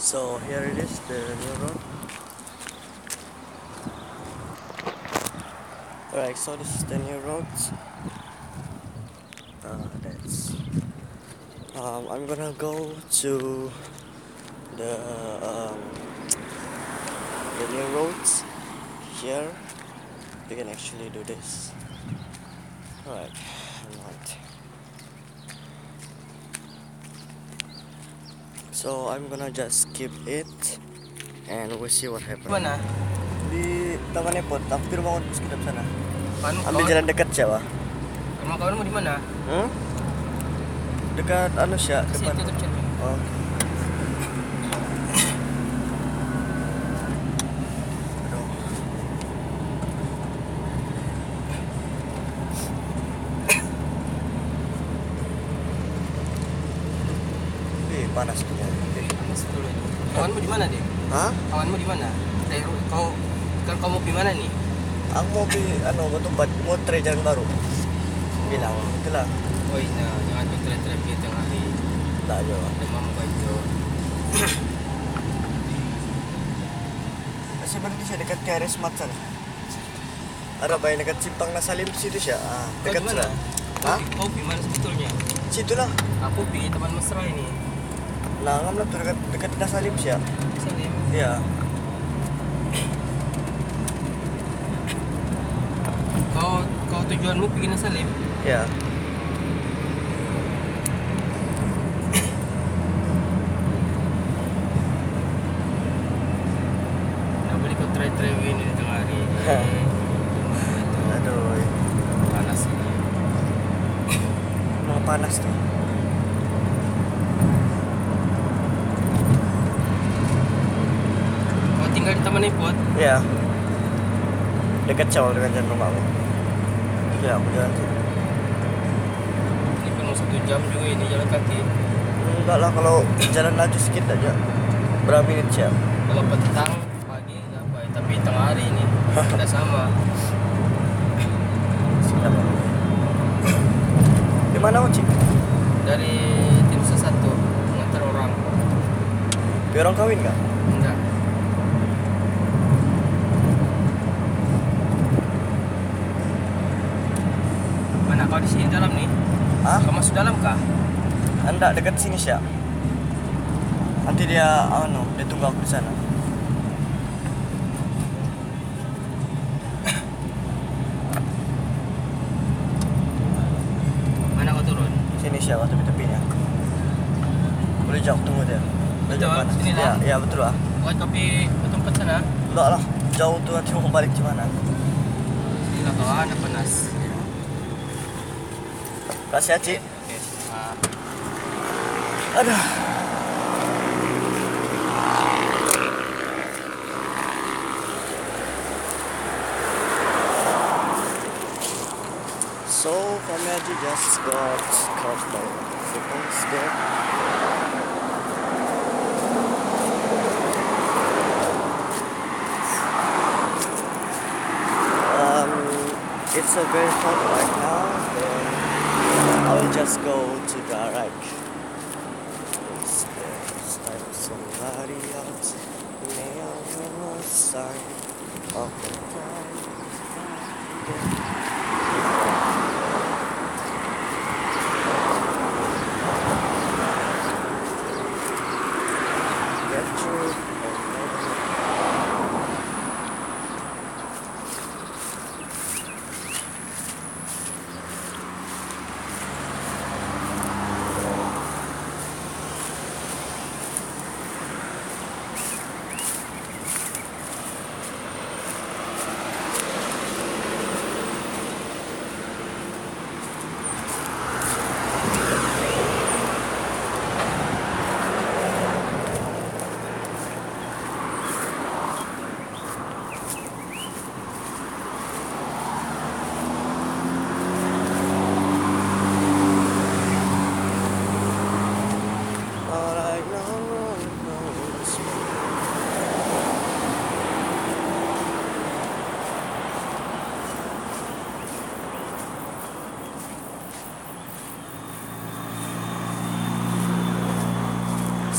So here it is, the new road. Alright, so this is the new road. That's. I'm gonna go to the um, the new roads here. You can actually do this. Alright, right. So I'm gonna just skip it, and we'll see what happens. Mana? Di Taman Epot, hampir bangun bus kita sana. Ambil Kawan, jalan dekat siapa? rumah kawanmu di mana? Dekat anu sya, Kasih depan. tutup channel. Oh. Aduh. Panas punya. Panas betul ini. Kawanmu di mana, Dek? Hah? Kawanmu di mana? Kau mau di mana nih? Aku mau ke tempat mau try jalan baru. Bilang, itulah. Oh iya, jangan tuh tren-tren di tengah hari. Tak ada. Demam baju. Masih berhenti saya dekat KRS Mat sana. Ada bayi dekat Simpang Nasalim situ sya. Kau Dekat di mana? Hah? Kau di mana sebetulnya? Situlah. Aku di Taman Mesra ini. Nah, ngamlah tuh dekat Nasalim sya. Sini. Iya. Kau tujuanmu pergi Nasalim? Iya. Nggak boleh kau try-try ini di tengah hari. Aduh, Panas ini. mau panas tuh. Kau tinggal di Taman Epot? Iya. Dekat jauh dengan jalan rumahku. Ya, aku jalan sini. Ini penuh 1 jam juga ini jalan kaki. Enggak lah, kalau jalan laju sedikit aja. Berapa menit sya? Kalau petang pagi nggak apa ya, tapi tengah hari ini tidak sama. Siapa? Di mana Uci? Dari tim sesatu mengantar orang. Di orang kawin nggak? Enggak. Mana kau di sini dalam nih? Hah? Kau masuk dalam kah? Anda dekat sini sya. Nanti dia dia tunggu aku di sana. Mana kau turun? Sini sya, tepi-tepinya. Boleh jauh tunggu dia. Boleh jauh Betul, panas. sini Ya, lah. ya betul lah. Buat kopi ke tempat sana. Enggak lah, jauh tuh nanti mau balik gimana? Sini lah kawan, ada panas. Kasih Aci. Oke, siap. Aduh. So, kami aja just got caught by vehicles there. It's a very hot right now, then I will just go to the right. There's like somebody else nail the sign of the time. Get through.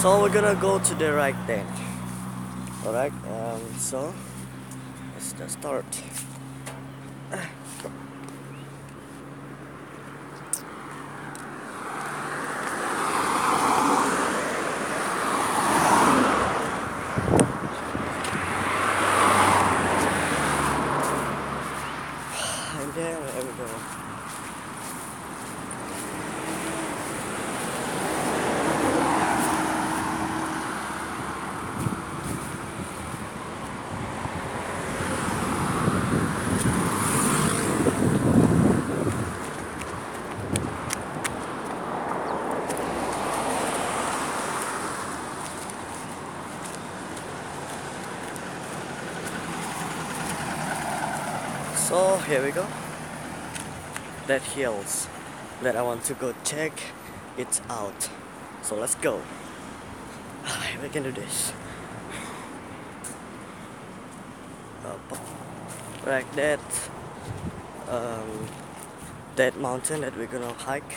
So we're gonna go to the right then. Alright, so let's just start. And there we go. So here we go. That hills that I want to go check, it's out. So let's go. We can do this. Right, that mountain that we're gonna hike.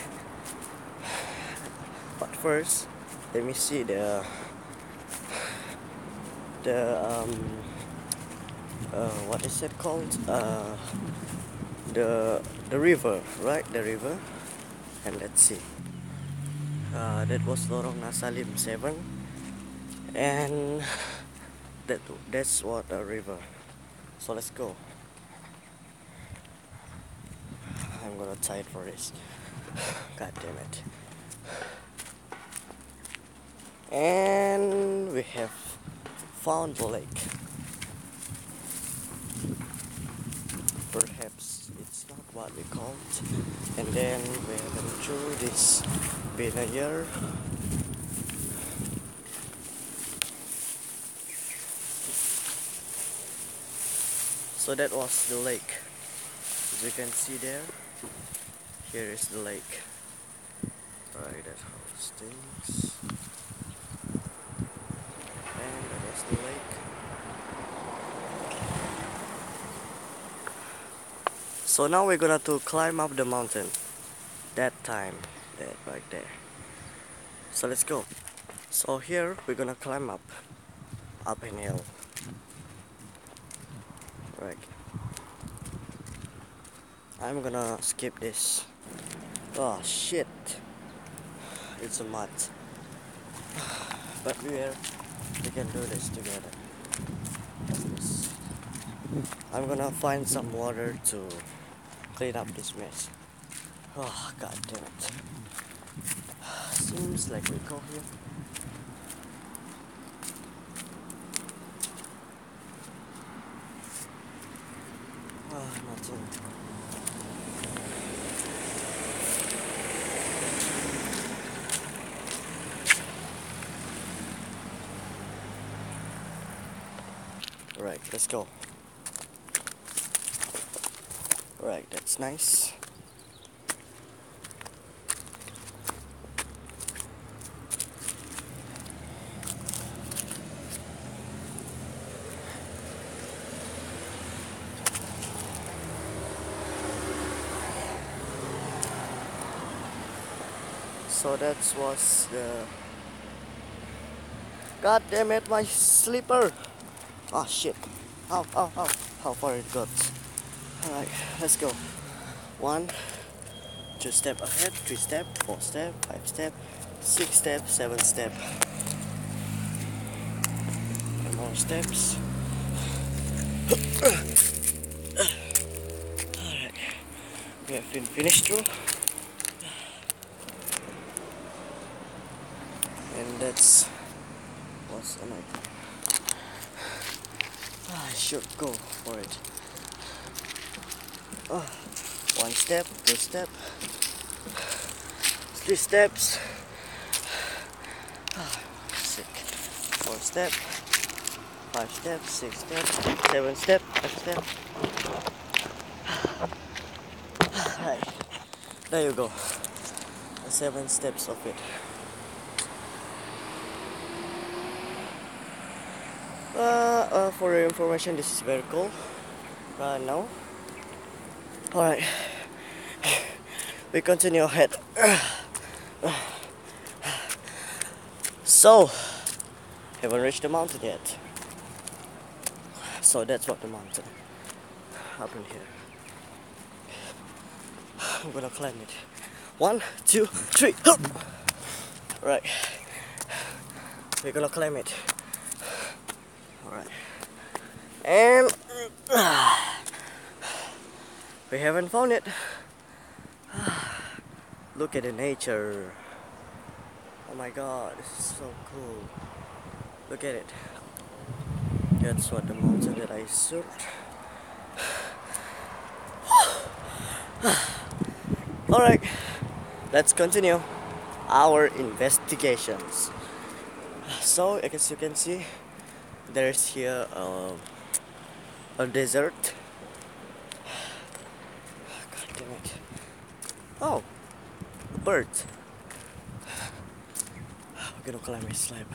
But first, let me see the what is it called? The river, right? The river. And let's see. That was Lorong Nasalim 7, and that's what a river. So let's go. I'm gonna tie it for this. God damn it. And we have found the lake. Perhaps it's not what we called. And then we have been through this been a year. So that was the lake. As you can see there, here is the lake. Alright, that's how it stinks. And that was the lake. So now we're gonna to climb up the mountain. That right there. So let's go. So here we're gonna climb up an hill. Right. I'm gonna skip this. Oh shit. It's a mud. But we can do this together. I'm gonna find some water to clean up this mess. Oh god damn it. Seems like we go here. Oh, nothing. Right, let's go. Right, that's nice. So that was the... God damn it, my slipper! Oh shit. Ow, ow, ow. How far it got. Alright, let's go. 1, 2 step ahead, 3 step, 4 step, 5 step, 6 step, 7 step. And more steps. Alright. We have been finished through. And that's what's a night. I should go for it. 1 step, 2 step, 3 steps, sick. 4 step, 5 steps, 6 steps, 7 step, 8 step. Right, there you go. The 7 steps of it. For your information, this is very cool right now. Alright, we continue ahead. So, haven't reached the mountain yet. So that's what the mountain up in here. I'm gonna climb it. 1, 2, 3. Hup! Right. We're gonna climb it. Alright. And we haven't found it. Look at the nature. Oh my god, this is so cool. Look at it. That's what the mountain that I searched. Alright, let's continue our investigations. So, as you can see, there's here a desert. God damn it. Oh, a bird. We're gonna climb this slab.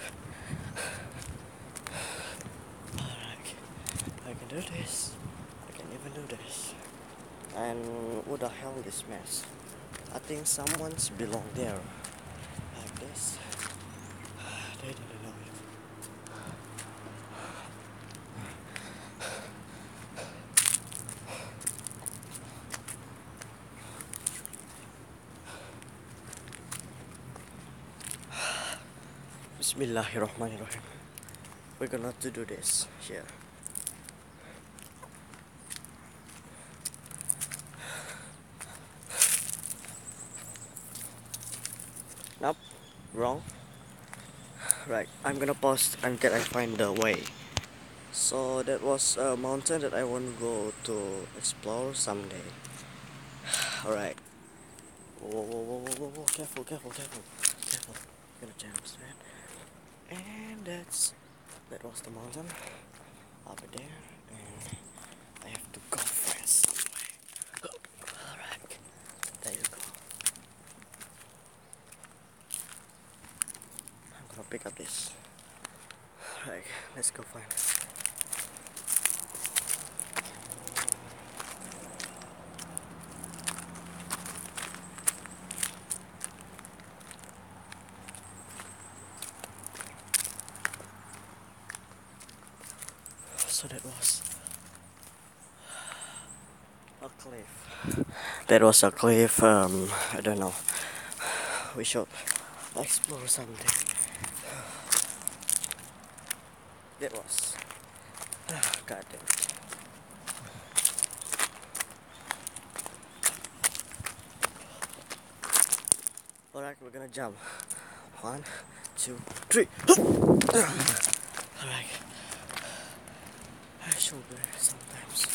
Alright, I can do this. I can even do this. And what the hell is this mess? I think someone's belong there. Like this. They didn't know it. Bismillahirrahmanirrahim. We're gonna to do this here. Nope, wrong. Right, I'm gonna pause until I find the way. So that was a mountain that I want to go to explore someday. Alright. Whoa, whoa, whoa, whoa, whoa, whoa, careful, careful, careful, careful. I'm gonna jam straight. And that was the mountain over there, and I have to go fast somewhere. Alright, there you go. I'm gonna pick up this. Alright, let's go find it. So that was a cliff. That was a cliff. I don't know. We should explore something. That was. God damn it. Alright, we're gonna jump. 1, 2, 3. Alright. I should be sometimes.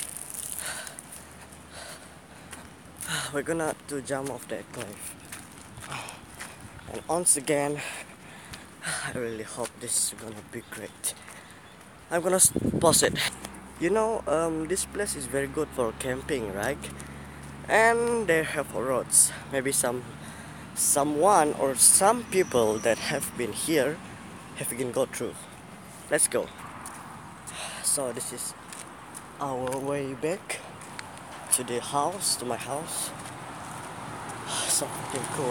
We're gonna to jump off that cliff. And once again, I really hope this is gonna be great. I'm gonna pause it. You know, this place is very good for camping, right? And they have roads. Maybe someone or some people that have been here have been go through. Let's go. So this is our way back to the house, to my house. Something cool.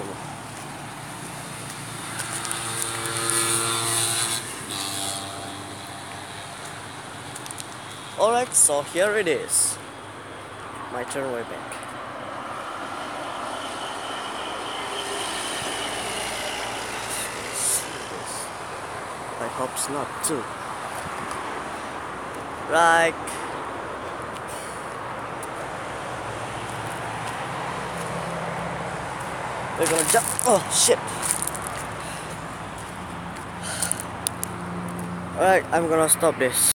Alright, so here it is. My turn way back. I hope it's not too. Right. We're gonna jump. Oh shit. Alright, I'm gonna stop this.